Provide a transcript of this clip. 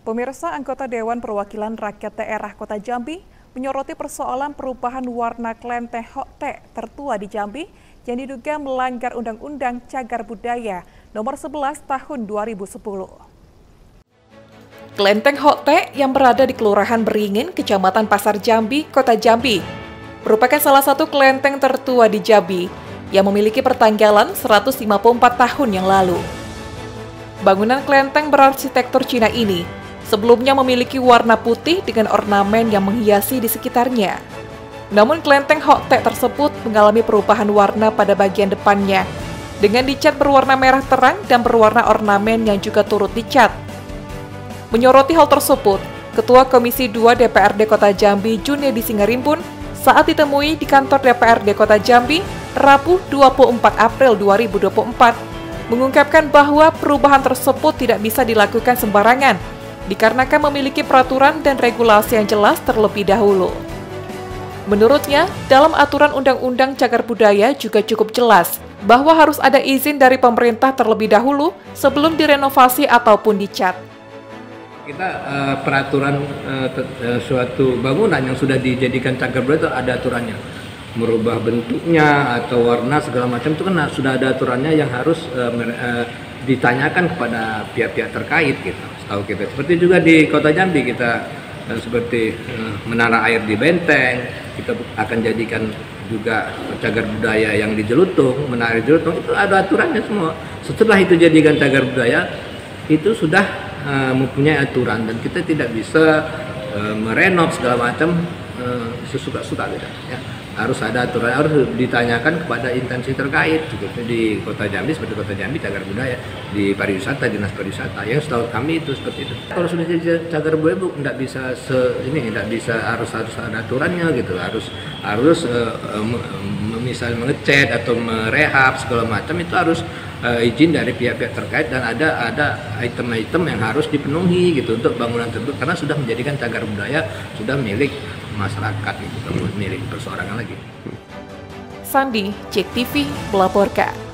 Pemirsa, anggota Dewan Perwakilan Rakyat Daerah Kota Jambi menyoroti persoalan perubahan warna kelenteng Hokte tertua di Jambi yang diduga melanggar Undang-Undang Cagar Budaya Nomor 11 Tahun 2010. Kelenteng Hokte yang berada di Kelurahan Beringin, Kecamatan Pasar Jambi, Kota Jambi, merupakan salah satu kelenteng tertua di Jambi yang memiliki pertanggalan 154 tahun yang lalu. Bangunan kelenteng berarsitektur Cina ini sebelumnya memiliki warna putih dengan ornamen yang menghiasi di sekitarnya. Namun kelenteng Hokte tersebut mengalami perubahan warna pada bagian depannya, dengan dicat berwarna merah terang dan berwarna ornamen yang juga turut dicat. Menyoroti hal tersebut, Ketua Komisi 2 DPRD Kota Jambi Junedi Singarimpun saat ditemui di kantor DPRD Kota Jambi Rabu 24 April 2024 mengungkapkan bahwa perubahan tersebut tidak bisa dilakukan sembarangan dikarenakan memiliki peraturan dan regulasi yang jelas terlebih dahulu. Menurutnya, dalam aturan Undang-Undang Cagar Budaya juga cukup jelas bahwa harus ada izin dari pemerintah terlebih dahulu sebelum direnovasi ataupun dicat. Kita peraturan suatu bangunan yang sudah dijadikan cagar budaya itu ada aturannya. Merubah bentuknya atau warna segala macam itu kan sudah ada aturannya yang harus ditanyakan kepada pihak-pihak terkait gitu. Tahu kita. Seperti juga di Kota Jambi kita seperti menara air di Benteng, kita akan jadikan juga cagar budaya yang di Jelutung, menara Jelutung itu ada aturannya semua. Setelah itu jadikan cagar budaya itu sudah mempunyai aturan dan kita tidak bisa merenov segala macam sesuka-suka gitu ya. Harus ada aturan, harus ditanyakan kepada instansi terkait seperti di Kota Jambi, seperti Kota Jambi cagar budaya, di pariwisata, dinas pariwisata yang setahu kami itu seperti itu. Kalau sudah jadi cagar budaya bu, tidak bisa tidak bisa harus ada aturannya gitu, harus misalnya mengecat atau merehab segala macam itu harus izin dari pihak-pihak terkait dan ada item-item yang harus dipenuhi gitu untuk bangunan tersebut karena sudah menjadikan cagar budaya, sudah milik masyarakat gitu, milik perseorangan lagi. Sandi, JEK TV melaporkan.